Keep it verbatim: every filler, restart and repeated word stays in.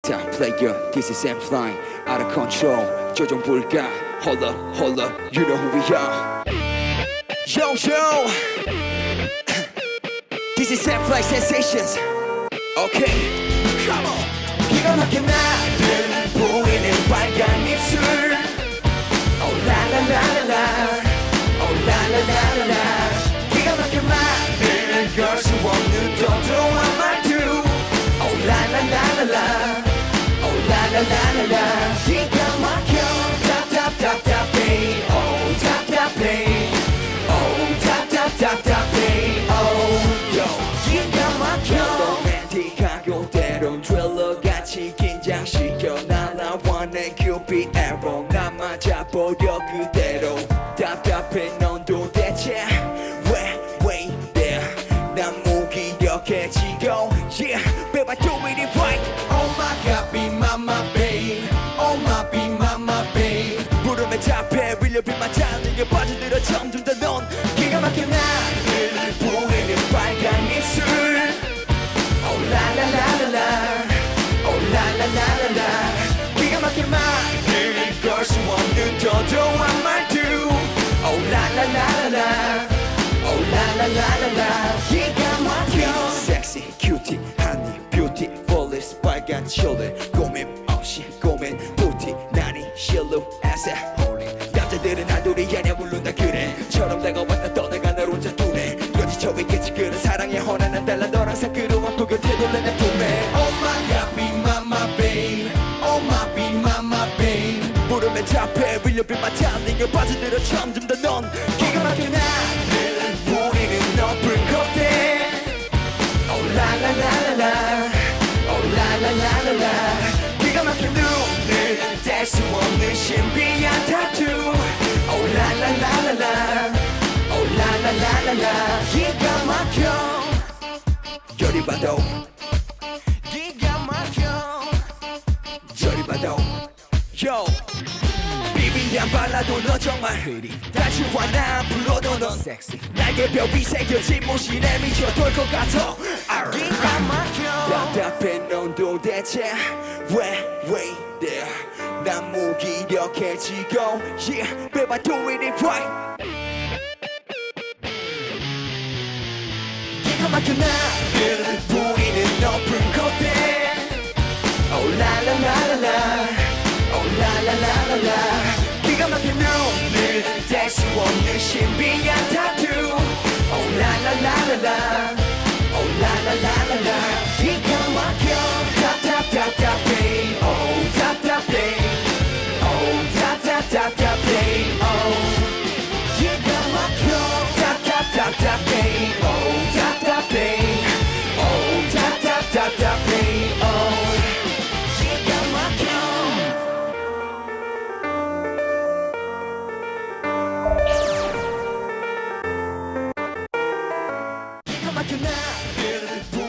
Top player, this is N.Flying, out of control. 조정 불가, hold up, hold up, you know who we are. Yo, yo, this is N.Flying sensations. Okay, come on. 기가 막힌 나를 보이는 빨간 입술. Oh la la la la la, oh la la la la la. 기가 막힌 말을 걸 수 없는 도도한 말투. Oh la la la la la. La la la la la, 기가 막혀, tap tap tap tap babe, oh tap tap babe, oh tap tap tap tap babe, oh yo, 기가 막혀. 로맨틱하고 때론 트릴러 같이 긴장시켜 날아와 내 큐피드 에러 나 맞아버려 그대로 답답해 넌 도대체 왜 왜 이래 난 무기력해지고 yeah babe I do it right. Oh my God, be my my babe. Oh my, be my my babe. 부름에 잡혀 really be my darling. 빠져들어 점점 더 넌 기가 막혀 나를 보이는 빨간 입술. Oh la la la la la. Oh la la la la la. 기가 막힌 말을 걸 수 없는 도도한 말투. Oh la la la la la. Oh la la la la la. 기가 막혀. Sexy, cutie, honey, beauty. 빨간 칠레 고민 없이 고민 부티 난이 실루엣에 홀린 남자들은 한둘이 아냐 물론 다 그래 처럼 다가왔다 떠나가 날 혼자 두네 여지쳐 있겠지 그런 사랑의 허나는 달라 너랑 사그러운 그걸 되돌려 내 품에 Oh my God be my my babe Oh my be my my babe 부름에 잡혀 Will you be my darling 빠져들어 점점 더 넌 기가 막힌 나를 보이는 높은 콧대 Oh la la la la la Oh la la la la la 기가 막힌 눈을 뗄 수 없는 신비한 타투 Oh la la la la la Oh la la la la la 기가 막혀 저리 봐도 기가 막혀 저리 봐도 Yo 비비한 발라도 너 정말 흐리 다시와 나 불러도 넌 섹시 날개뼈 새겨진 모신에 미쳐 돌 것 같아 기가 막혀 답답해 넌 도대체 왜 왜 이래 난 무기력해지고 Yeah babe I do it right 기가 막혀 나를 보이는 높은 콧대 Oh la la la la la Oh la la la la la 기가 막힌 눈을 뗄 수 없는 신비한 타투 Oh la la la la la Oh la la la la la 기가 막혀 Tap tap tap tap babe